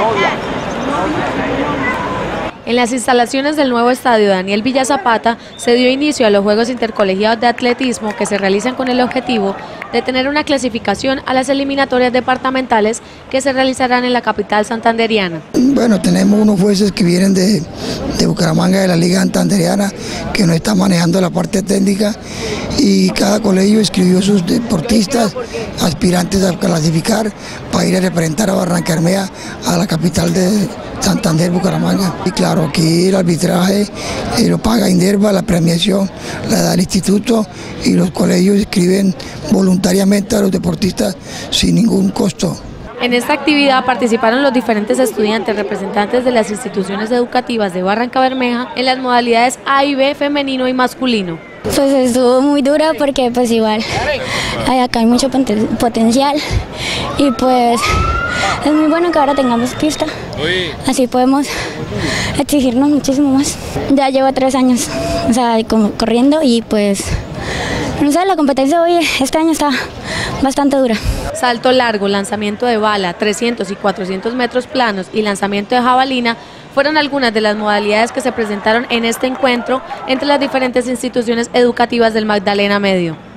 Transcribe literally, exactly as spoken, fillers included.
En las instalaciones del nuevo estadio Daniel Villa Zapata se dio inicio a los Juegos Intercolegiados de Atletismo que se realizan con el objetivo de tener una clasificación a las eliminatorias departamentales que se realizarán en la capital santanderiana. Bueno, tenemos unos jueces que vienen de, de Bucaramanga, de la Liga Santanderiana, que nos están manejando la parte técnica, y cada colegio escribió sus deportistas aspirantes a clasificar para ir a representar a Barrancabermeja, a la capital de Santander, Bucaramanga. Y claro, aquí el arbitraje eh, lo paga Inderva, la premiación la da el instituto, y los colegios inscriben voluntariamente a los deportistas sin ningún costo. En esta actividad participaron los diferentes estudiantes representantes de las instituciones educativas de Barrancabermeja en las modalidades A y B, femenino y masculino. Pues estuvo muy dura porque pues igual hay, acá hay mucho potencial, y pues es muy bueno que ahora tengamos pista, así podemos exigirnos muchísimo más. Ya llevo tres años, o sea, como corriendo, y pues no sé, la competencia hoy este año está bastante dura. Salto largo, lanzamiento de bala, trescientos y cuatrocientos metros planos y lanzamiento de jabalina fueron algunas de las modalidades que se presentaron en este encuentro entre las diferentes instituciones educativas del Magdalena Medio.